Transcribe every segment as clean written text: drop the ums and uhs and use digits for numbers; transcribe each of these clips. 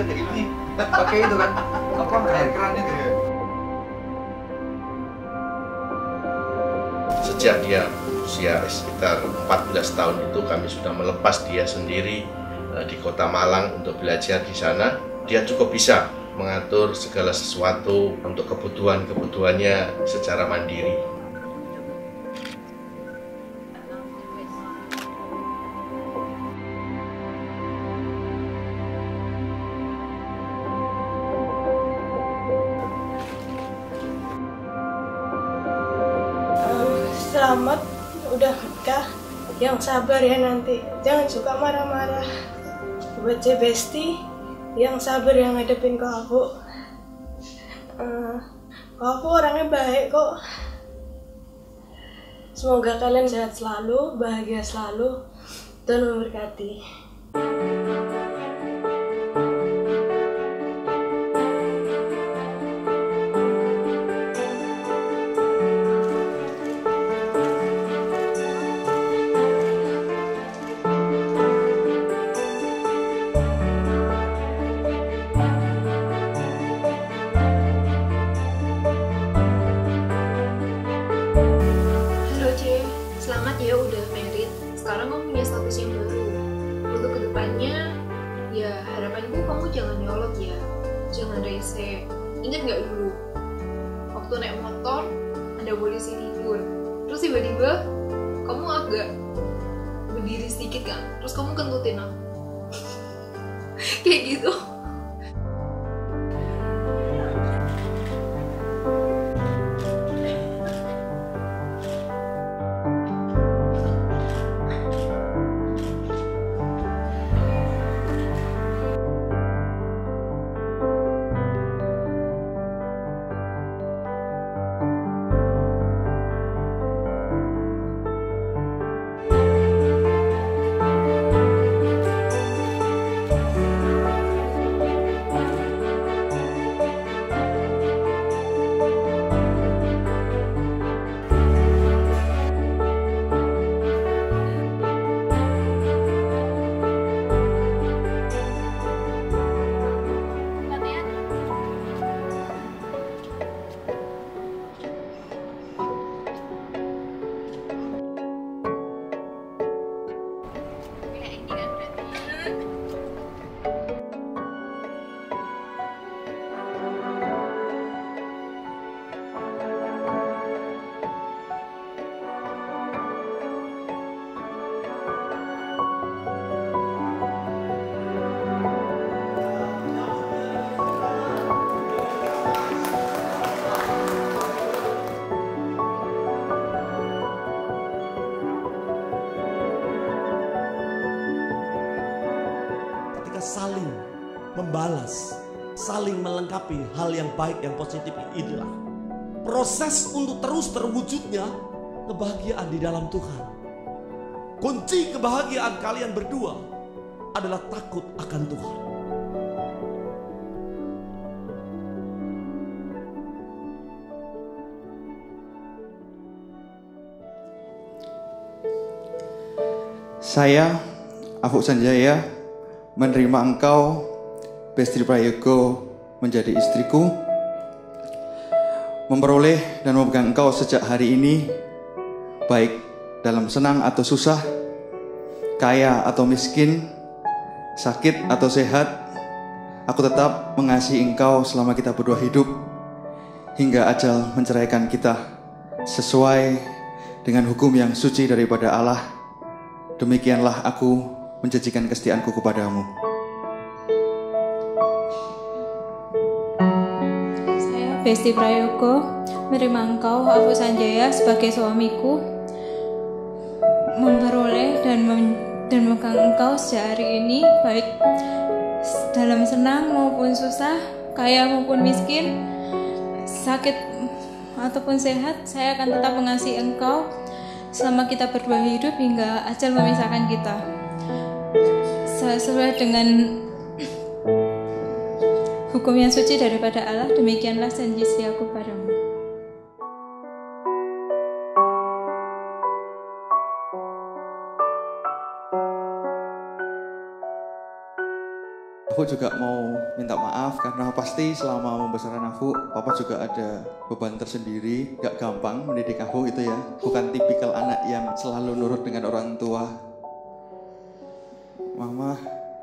aja kayak ini. Pakai itu kan, apa air keran itu ya. Sejak dia usia sekitar 14 tahun itu kami sudah melepas dia sendiri di kota Malang untuk belajar di sana. Dia cukup bisa mengatur segala sesuatu untuk kebutuhannya secara mandiri. Selamat udah nikah, yang sabar ya nanti, jangan suka marah-marah. Buat Besty, yang sabar yang ngadepin ke Afuk. Afuk orangnya baik kok. Semoga kalian sehat selalu, bahagia selalu, dan memberkati. Selamat ya udah married. Sekarang kamu punya status yang baru. Untuk kedepannya, ya harapanku kamu jangan nyolot ya, jangan rese. Ingat nggak dulu waktu naik motor ada polisi tidur, terus tiba-tiba kamu agak berdiri sedikit kan, terus kamu kentutin aku kayak gitu. Saling membalas, saling melengkapi hal yang baik, yang positif, inilah proses untuk terus terwujudnya kebahagiaan di dalam Tuhan. Kunci kebahagiaan kalian berdua adalah takut akan Tuhan. Saya, Afuk Sanjaya, menerima engkau, Besty Prayogo, menjadi istriku, memperoleh dan memegang engkau sejak hari ini, baik dalam senang atau susah, kaya atau miskin, sakit atau sehat, aku tetap mengasihi engkau selama kita berdua hidup, hingga ajal menceraikan kita, sesuai dengan hukum yang suci daripada Allah. Demikianlah aku menjanjikan kesetiaanku kepadamu. Saya, Besty Prayogo, menerima engkau, Afuk Sanjaya, sebagai suamiku, memperoleh dan memegang engkau sejak hari ini, baik dalam senang maupun susah, kaya maupun miskin, sakit ataupun sehat. Saya akan tetap mengasihi engkau selama kita berdua hidup hingga ajal memisahkan kita. Sesuai dengan hukum yang suci daripada Allah, demikianlah janji setiaku padamu. Afuk Afuk juga mau minta maaf karena pasti selama membesarkan Afuk, Papa juga ada beban tersendiri. Gak gampang mendidik Afuk itu ya. Bukan tipikal anak yang selalu nurut dengan orang tua. Mama.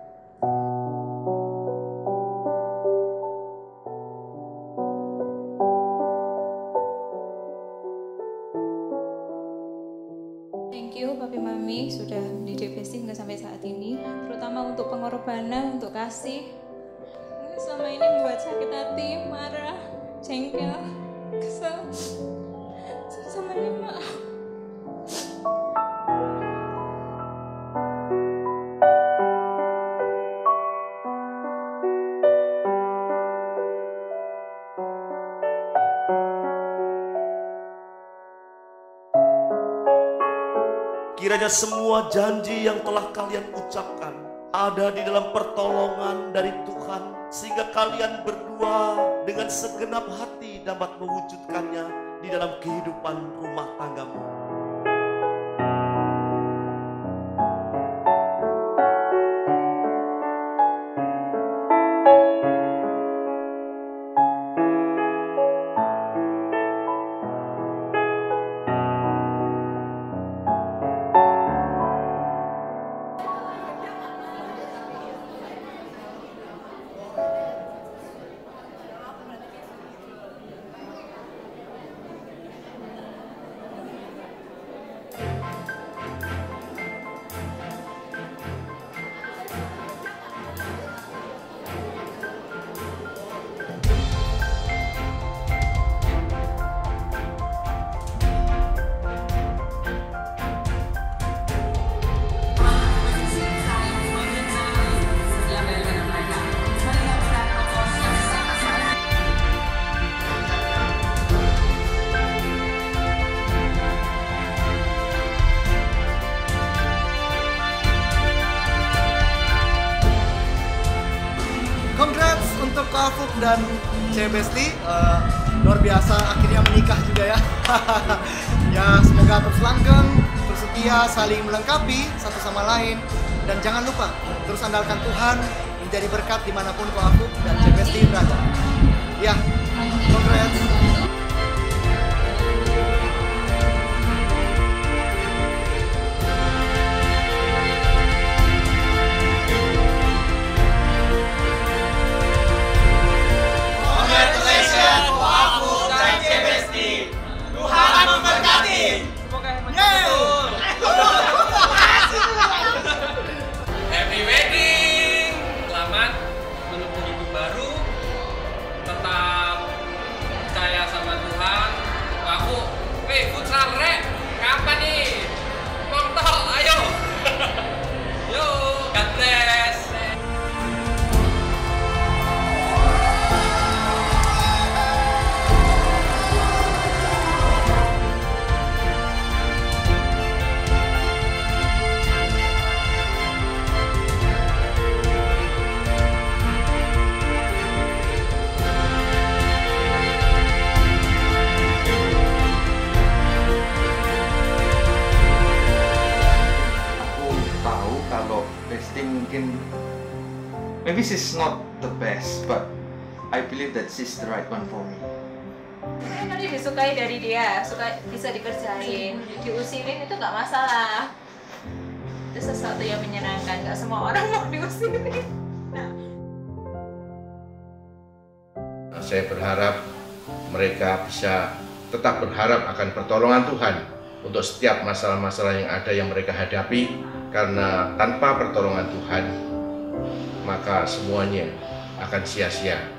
Thank you Papi Mami sudah mendidik Besty hingga sampai saat ini, terutama untuk pengorbanan, untuk kasih. Mungkin selama ini membuat sakit hati, marah, jengkel, kesel. Sama ini maaf. Kiranya semua janji yang telah kalian ucapkan ada di dalam pertolongan dari Tuhan, sehingga kalian berdua dengan segenap hati dapat mewujudkannya di dalam kehidupan rumah tanggamu. Untuk Afuk dan Besty, luar biasa akhirnya menikah juga ya. Ya semoga terus langgeng, terus setia, saling melengkapi satu sama lain, dan jangan lupa terus andalkan Tuhan, menjadi berkat dimanapun Afuk dan Besty berada. Ya, congrats. Happy wedding, selamat menempuh hidup baru, tetap percaya sama Tuhan. Aku, futsal rek, kapan nih? Kontol, ayo, yuk, God bless. Mungkin maybe she's not the best, but I believe that she's the right one for me. Nanti disukai dari dia, bisa dikerjain, diusilin itu nggak masalah. Itu sesuatu yang menyenangkan, nggak semua orang mau diusilin. Saya berharap mereka bisa tetap berharap akan pertolongan Tuhan untuk setiap masalah-masalah yang ada yang mereka hadapi, karena tanpa pertolongan Tuhan maka semuanya akan sia-sia.